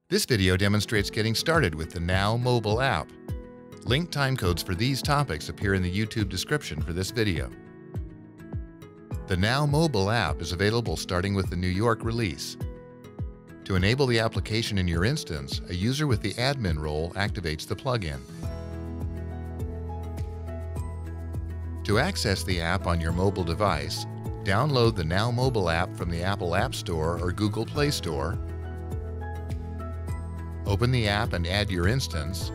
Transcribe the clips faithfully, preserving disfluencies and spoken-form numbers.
This video demonstrates getting started with the Now Mobile app. Link timecodes for these topics appear in the YouTube description for this video. The Now Mobile app is available starting with the New York release. To enable the application in your instance, a user with the admin role activates the plugin. To access the app on your mobile device, download the Now Mobile app from the Apple App Store or Google Play Store. Open the app and add your instance.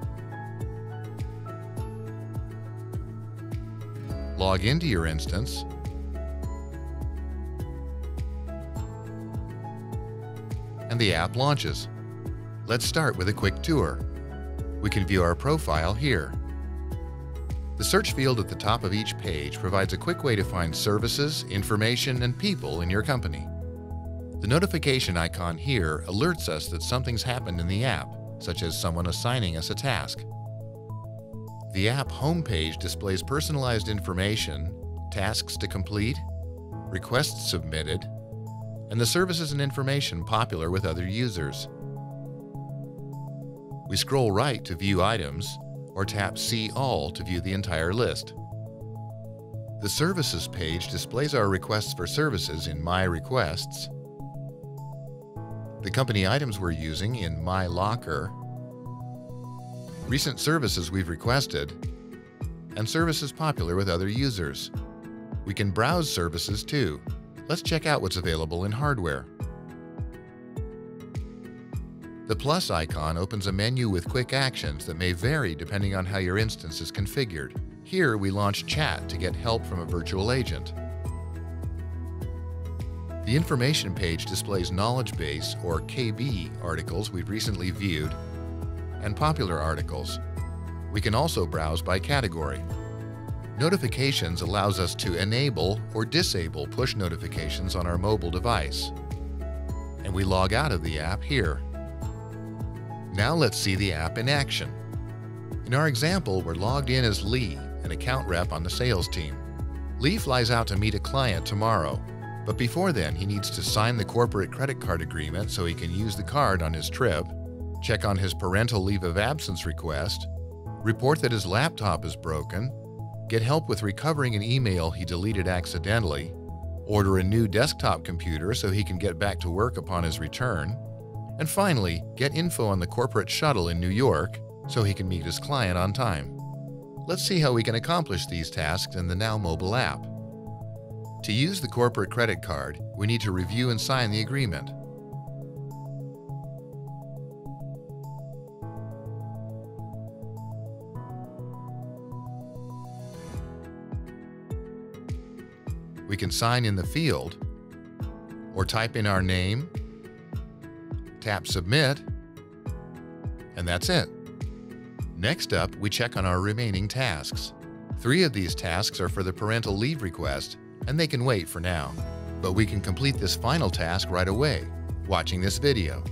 Log into your instance. And the app launches. Let's start with a quick tour. We can view our profile here. The search field at the top of each page provides a quick way to find services, information, and people in your company. The notification icon here alerts us that something's happened in the app, such as someone assigning us a task. The app homepage displays personalized information, tasks to complete, requests submitted, and the services and information popular with other users. We scroll right to view items, or tap See All to view the entire list. The Services page displays our requests for services in My Requests, the company items we're using in My Locker, recent services we've requested, and services popular with other users. We can browse services too. Let's check out what's available in hardware. The plus icon opens a menu with quick actions that may vary depending on how your instance is configured. Here we launch Chat to get help from a virtual agent. The Information page displays knowledge base or K B articles we've recently viewed and popular articles. We can also browse by category. Notifications allows us to enable or disable push notifications on our mobile device. And we log out of the app here. Now let's see the app in action. In our example, we're logged in as Lee, an account rep on the sales team. Lee flies out to meet a client tomorrow, but before then he needs to sign the corporate credit card agreement so he can use the card on his trip, check on his parental leave of absence request, report that his laptop is broken, get help with recovering an email he deleted accidentally, order a new desktop computer so he can get back to work upon his return, and finally, get info on the corporate shuttle in New York so he can meet his client on time. Let's see how we can accomplish these tasks in the Now Mobile app. To use the corporate credit card, we need to review and sign the agreement. We can sign in the field, or type in our name, tap Submit, and that's it. Next up, we check on our remaining tasks. Three of these tasks are for the parental leave request, and they can wait for now. But we can complete this final task right away, watching this video.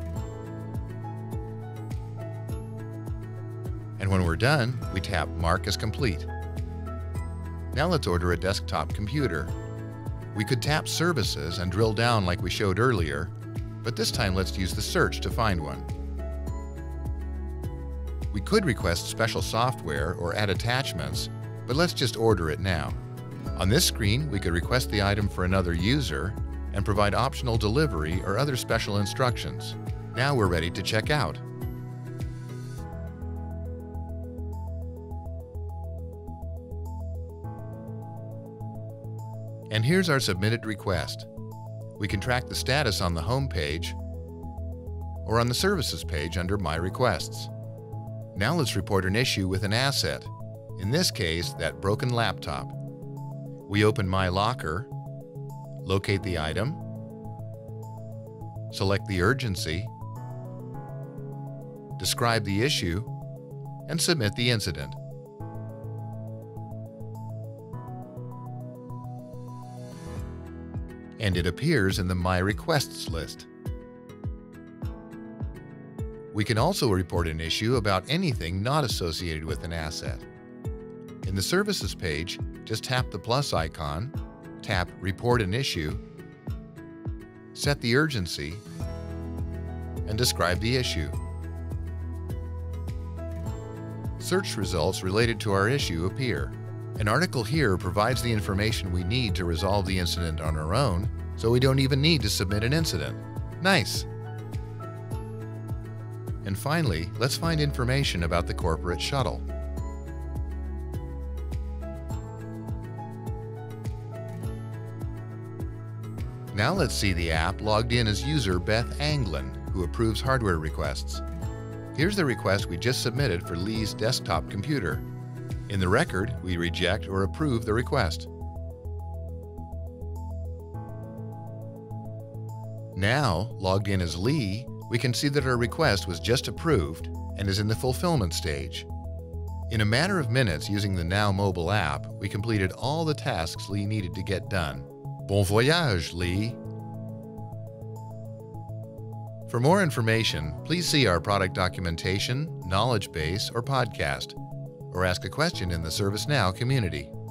And when we're done, we tap Mark as complete. Now let's order a desktop computer. We could tap Services and drill down like we showed earlier, but this time let's use the search to find one. We could request special software or add attachments, but let's just order it now. On this screen, we could request the item for another user and provide optional delivery or other special instructions. Now we're ready to check out. And here's our submitted request. We can track the status on the home page or on the Services page under My Requests. Now let's report an issue with an asset, in this case, that broken laptop. We open My Locker, locate the item, select the urgency, describe the issue, and submit the incident. And it appears in the My Requests list. We can also report an issue about anything not associated with an asset. In the Services page, just tap the plus icon, tap Report an Issue, set the urgency, and describe the issue. Search results related to our issue appear. An article here provides the information we need to resolve the incident on our own, so we don't even need to submit an incident. Nice! And finally, let's find information about the corporate shuttle. Now let's see the app logged in as user Beth Anglin, who approves hardware requests. Here's the request we just submitted for Lee's desktop computer. In the record, we reject or approve the request. Now, logged in as Lee, we can see that our request was just approved and is in the fulfillment stage. In a matter of minutes using the Now Mobile app, we completed all the tasks Lee needed to get done. Bon voyage, Lee! For more information, please see our product documentation, knowledge base, or podcast, or ask a question in the ServiceNow community.